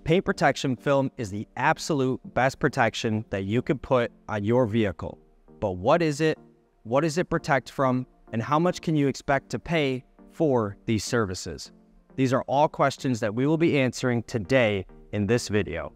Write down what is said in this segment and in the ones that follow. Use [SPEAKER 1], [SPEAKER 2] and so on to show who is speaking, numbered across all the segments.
[SPEAKER 1] Paint protection film is the absolute best protection that you could put on your vehicle. But what is it? What does it protect from? And how much can you expect to pay for these services? These are all questions that we will be answering today in this video.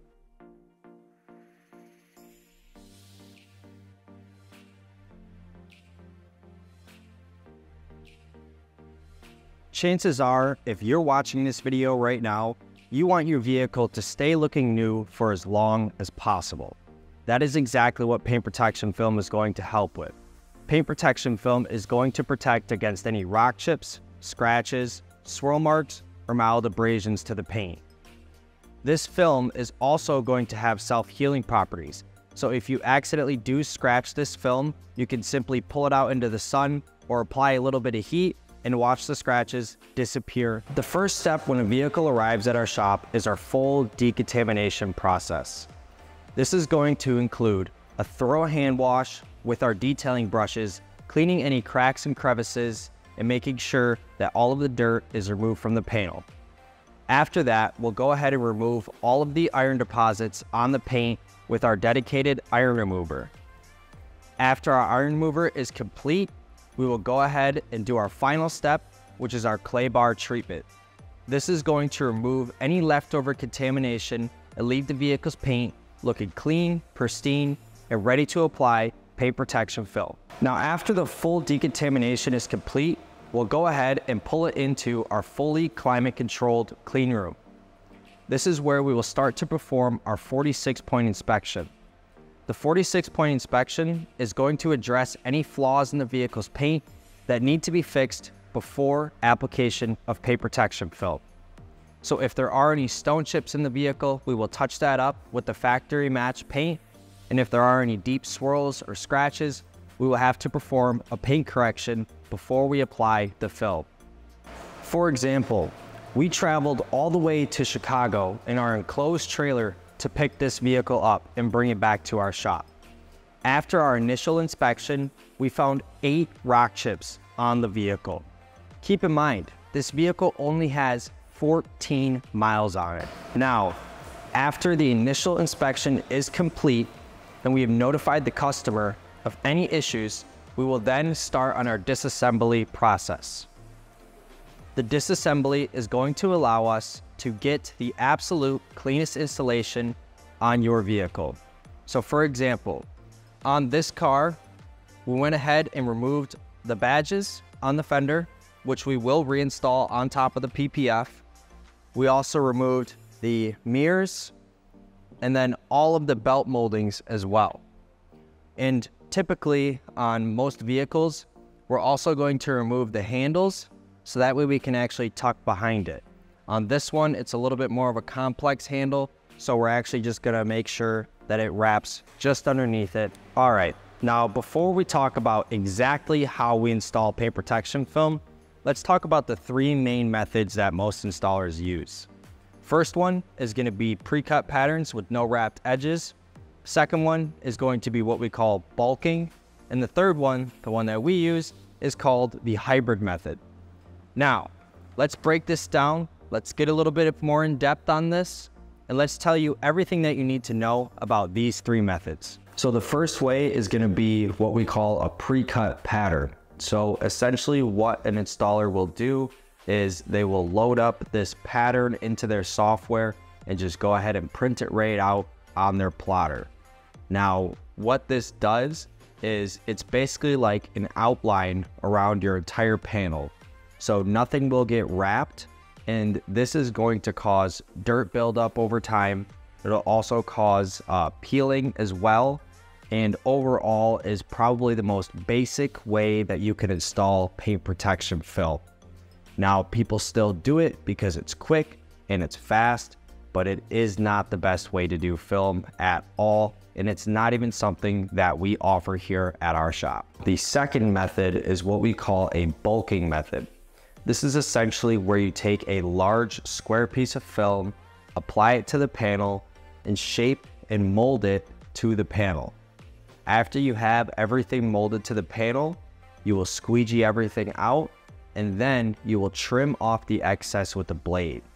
[SPEAKER 1] Chances are, if you're watching this video right now, you want your vehicle to stay looking new for as long as possible. That is exactly what paint protection film is going to help with. Paint protection film is going to protect against any rock chips, scratches, swirl marks, or mild abrasions to the paint. This film is also going to have self-healing properties, so if you accidentally do scratch this film, you can simply pull it out into the sun or apply a little bit of heat and watch the scratches disappear. The first step when a vehicle arrives at our shop is our full decontamination process. This is going to include a thorough hand wash with our detailing brushes, cleaning any cracks and crevices, and making sure that all of the dirt is removed from the panel. After that, we'll go ahead and remove all of the iron deposits on the paint with our dedicated iron remover. After our iron remover is complete, we will go ahead and do our final step, which is our clay bar treatment. This is going to remove any leftover contamination and leave the vehicle's paint looking clean, pristine, and ready to apply paint protection film. Now, after the full decontamination is complete, we'll go ahead and pull it into our fully climate-controlled clean room. This is where we will start to perform our 46-point inspection. The 46-point inspection is going to address any flaws in the vehicle's paint that need to be fixed before application of paint protection film. So if there are any stone chips in the vehicle, we will touch that up with the factory match paint. And if there are any deep swirls or scratches, we will have to perform a paint correction before we apply the film. For example, we traveled all the way to Chicago in our enclosed trailer to pick this vehicle up and bring it back to our shop. After our initial inspection, we found 8 rock chips on the vehicle. Keep in mind, this vehicle only has 14 miles on it. Now, after the initial inspection is complete and we have notified the customer of any issues, we will then start on our disassembly process. The disassembly is going to allow us to get the absolute cleanest installation on your vehicle. So for example, on this car, we went ahead and removed the badges on the fender, which we will reinstall on top of the PPF. We also removed the mirrors and then all of the belt moldings as well. And typically on most vehicles, we're also going to remove the handles so that way we can actually tuck behind it. On this one, it's a little bit more of a complex handle, so we're actually just gonna make sure that it wraps just underneath it. All right, now before we talk about exactly how we install paint protection film, let's talk about the 3 main methods that most installers use. First one is gonna be pre-cut patterns with no wrapped edges. Second one is going to be what we call bulking. And the third one, the one that we use, is called the hybrid method. Now, let's break this down. Let's get a little bit more in depth on this, and let's tell you everything that you need to know about these 3 methods. So the first way is gonna be what we call a pre-cut pattern. So essentially what an installer will do is they will load up this pattern into their software and just go ahead and print it right out on their plotter. Now, what this does is it's basically like an outline around your entire panel. So nothing will get wrapped, and this is going to cause dirt buildup over time. It'll also cause peeling as well, and overall is probably the most basic way that you can install paint protection film. Now, people still do it because it's quick and it's fast, but it is not the best way to do film at all, and it's not even something that we offer here at our shop. The second method is what we call a bulking method. This is essentially where you take a large square piece of film, apply it to the panel, and shape and mold it to the panel. After you have everything molded to the panel, you will squeegee everything out, and then you will trim off the excess with the blade.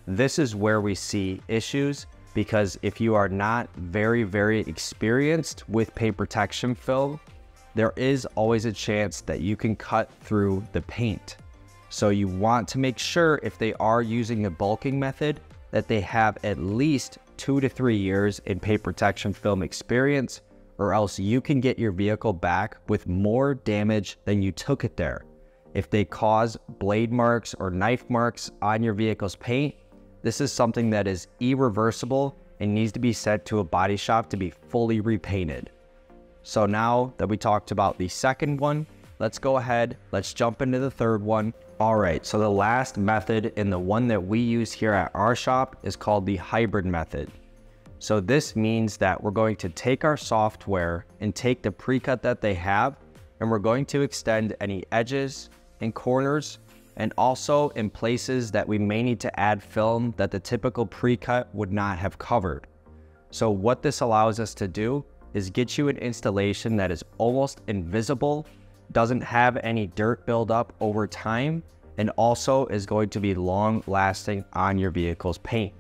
[SPEAKER 1] This is where we see issues, because if you are not very experienced with paint protection film, there is always a chance that you can cut through the paint. So you want to make sure, if they are using the bulking method, that they have at least 2 to 3 years in paint protection film experience, or else you can get your vehicle back with more damage than you took it there. If they cause blade marks or knife marks on your vehicle's paint, this is something that is irreversible and needs to be sent to a body shop to be fully repainted. So now that we talked about the second one, let's go ahead, let's jump into the third one. All right, so the last method, and the one that we use here at our shop, is called the hybrid method. So this means that we're going to take our software and take the pre-cut that they have, and we're going to extend any edges and corners, and also in places that we may need to add film that the typical pre-cut would not have covered. So what this allows us to do is get you an installation that is almost invisible, doesn't have any dirt buildup over time, and also is going to be long lasting on your vehicle's paint.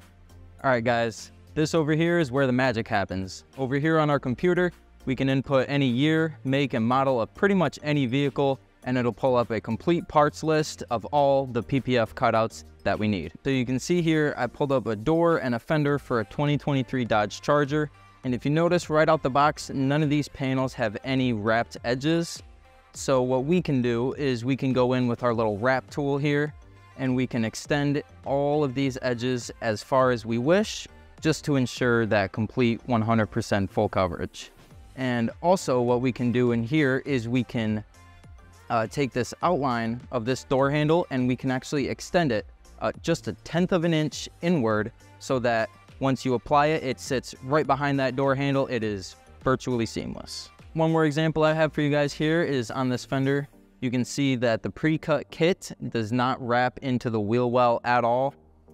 [SPEAKER 2] All right guys, this over here is where the magic happens. Over here on our computer, we can input any year, make, and model of pretty much any vehicle, and it'll pull up a complete parts list of all the PPF cutouts that we need. So you can see here, I pulled up a door and a fender for a 2023 Dodge Charger. And if you notice right out the box, none of these panels have any wrapped edges. So what we can do is we can go in with our little wrap tool here, and we can extend all of these edges as far as we wish, just to ensure that complete 100% full coverage. And also what we can do in here is we can take this outline of this door handle, and we can actually extend it just 1/10 of an inch inward, so that once you apply it, it sits right behind that door handle. It is virtually seamless. One more example I have for you guys here is on this fender. You can see that the pre-cut kit does not wrap into the wheel well at all.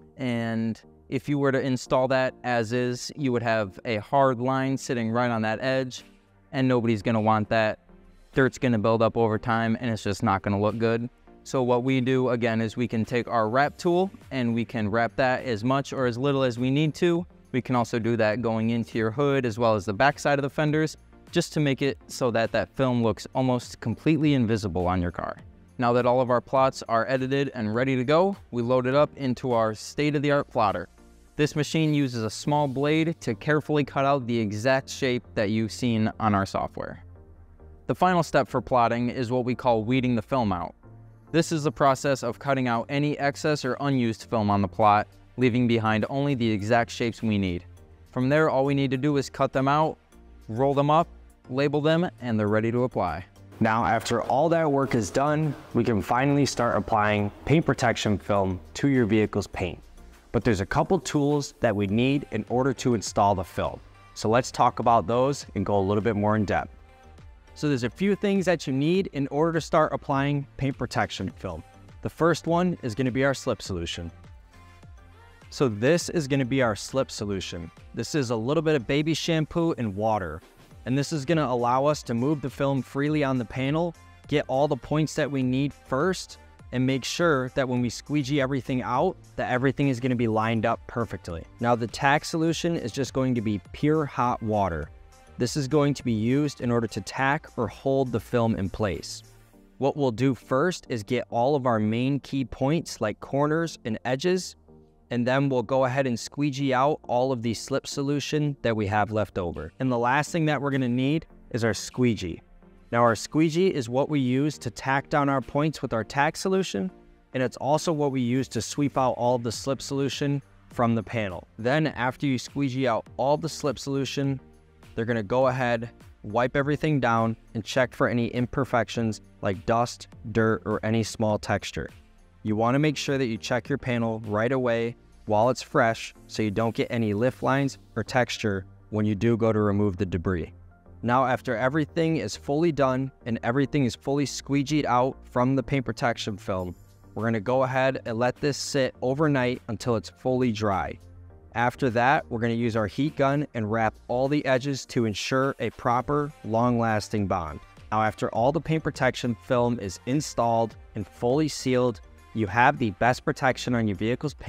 [SPEAKER 2] And if you were to install that as is, you would have a hard line sitting right on that edge, and nobody's gonna want that. Dirt's gonna build up over time, and it's just not gonna look good. So what we do, again, is we can take our wrap tool and we can wrap that as much or as little as we need to. We can also do that going into your hood as well as the back side of the fenders, just to make it so that that film looks almost completely invisible on your car. Now that all of our plots are edited and ready to go, we load it up into our state-of-the-art plotter. This machine uses a small blade to carefully cut out the exact shape that you've seen on our software. The final step for plotting is what we call weeding the film out. This is the process of cutting out any excess or unused film on the plot, leaving behind only the exact shapes we need. From there, all we need to do is cut them out, roll them up, label them, and they're ready to apply.
[SPEAKER 1] Now, after all that work is done, we can finally start applying paint protection film to your vehicle's paint. But there's a couple tools that we need in order to install the film. So let's talk about those and go a little bit more in depth. So there's a few things that you need in order to start applying paint protection film. The first one is going to be our slip solution. So this is going to be our slip solution. This is a little bit of baby shampoo and water. And this is going to allow us to move the film freely on the panel, get all the points that we need first, and make sure that when we squeegee everything out, that everything is going to be lined up perfectly. Now the tack solution is just going to be pure hot water. This is going to be used in order to tack or hold the film in place. What we'll do first is get all of our main key points like corners and edges, and then we'll go ahead and squeegee out all of the slip solution that we have left over. And the last thing that we're going to need is our squeegee. Now our squeegee is what we use to tack down our points with our tack solution, and it's also what we use to sweep out all of the slip solution from the panel. Then after you squeegee out all the slip solution, they're going to go ahead, wipe everything down, and check for any imperfections like dust, dirt, or any small texture. You want to make sure that you check your panel right away while it's fresh so you don't get any lift lines or texture when you do go to remove the debris. Now after everything is fully done and everything is fully squeegeed out from the paint protection film, we're going to go ahead and let this sit overnight until it's fully dry. After that, we're going to use our heat gun and wrap all the edges to ensure a proper, long-lasting bond. Now, after all the paint protection film is installed and fully sealed, you have the best protection on your vehicle's paint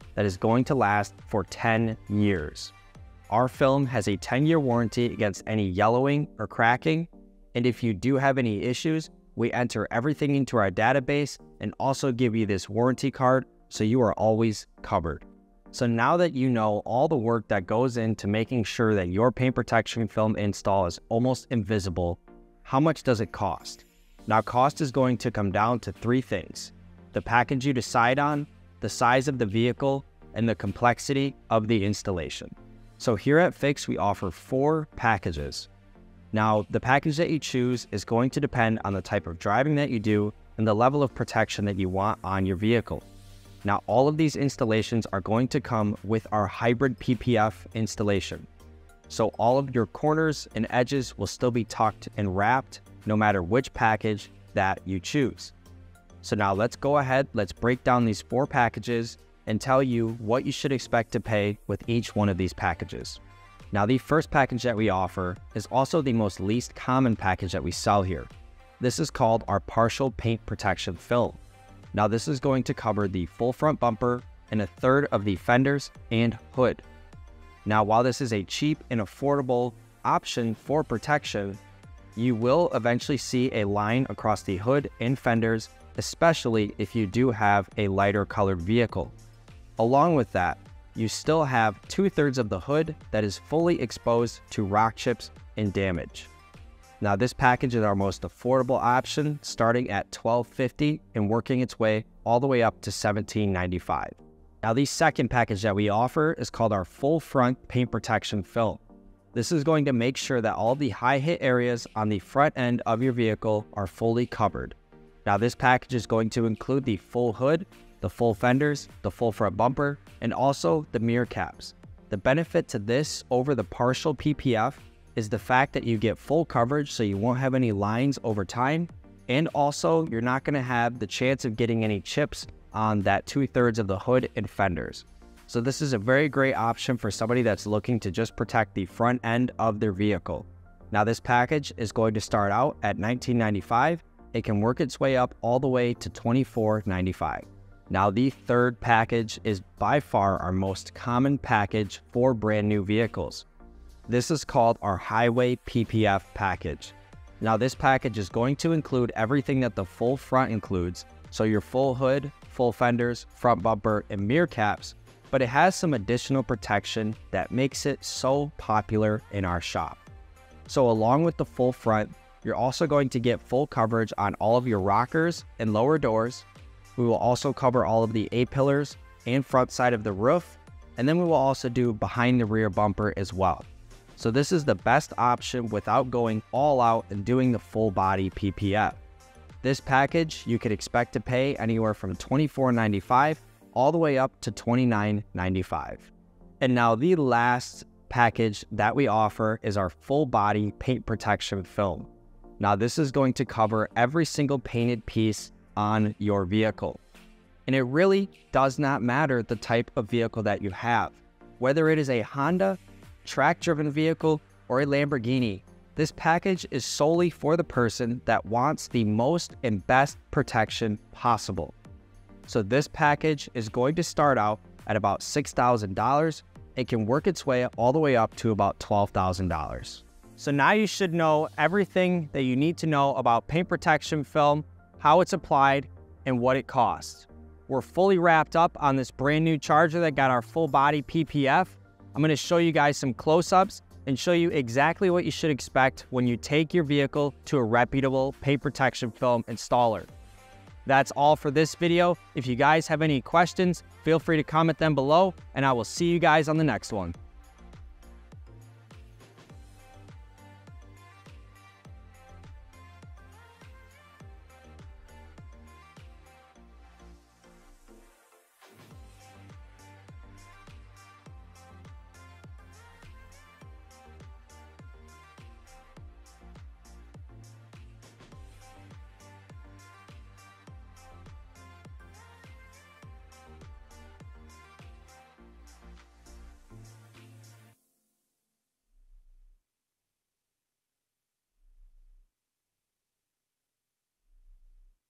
[SPEAKER 1] that is going to last for 10 years. Our film has a 10-year warranty against any yellowing or cracking, and if you do have any issues, we enter everything into our database and also give you this warranty card so you are always covered. So now that you know all the work that goes into making sure that your paint protection film install is almost invisible, how much does it cost? Now, cost is going to come down to three things: the package you decide on, the size of the vehicle, and the complexity of the installation. So here at Fick, we offer 4 packages. Now, the package that you choose is going to depend on the type of driving that you do and the level of protection that you want on your vehicle. Now, all of these installations are going to come with our hybrid PPF installation. So all of your corners and edges will still be tucked and wrapped no matter which package that you choose. So now let's go ahead, let's break down these 4 packages and tell you what you should expect to pay with each one of these packages. Now, the first package that we offer is also the most least common package that we sell here. This is called our partial paint protection film. Now, this is going to cover the full front bumper and a third of the fenders and hood. Now, while this is a cheap and affordable option for protection, you will eventually see a line across the hood and fenders, especially if you do have a lighter colored vehicle. Along with that, you still have 2/3 of the hood that is fully exposed to rock chips and damage. Now, this package is our most affordable option, starting at $12.50 and working its way all the way up to $17.95. Now, the second package that we offer is called our full front paint protection film. This is going to make sure that all the high hit areas on the front end of your vehicle are fully covered. Now, this package is going to include the full hood, the full fenders, the full front bumper, and also the mirror caps. The benefit to this over the partial PPF is the fact that you get full coverage, so you won't have any lines over time, and also you're not going to have the chance of getting any chips on that 2/3 of the hood and fenders. So this is a very great option for somebody that's looking to just protect the front end of their vehicle. Now, this package is going to start out at $19.95. It can work its way up all the way to $24.95. Now, the third package is by far our most common package for brand new vehicles. This is called our Highway PPF package. Now, this package is going to include everything that the full front includes, so your full hood, full fenders, front bumper, and mirror caps, but it has some additional protection that makes it so popular in our shop. So along with the full front, you're also going to get full coverage on all of your rockers and lower doors. We will also cover all of the A-pillars and front side of the roof, and then we will also do behind the rear bumper as well. So this is the best option without going all out and doing the full body PPF. This package, you could expect to pay anywhere from $24.95 all the way up to $29.95. And now the last package that we offer is our full body paint protection film. Now, this is going to cover every single painted piece on your vehicle. And it really does not matter the type of vehicle that you have. Whether it is a Honda, track-driven vehicle, or a Lamborghini, this package is solely for the person that wants the most and best protection possible. So this package is going to start out at about $6,000. It can work its way all the way up to about $12,000. So now you should know everything that you need to know about paint protection film, how it's applied, and what it costs. We're fully wrapped up on this brand new Charger that got our full body PPF. I'm going to show you guys some close-ups and show you exactly what you should expect when you take your vehicle to a reputable paint protection film installer. That's all for this video. If you guys have any questions, feel free to comment them below, and I will see you guys on the next one.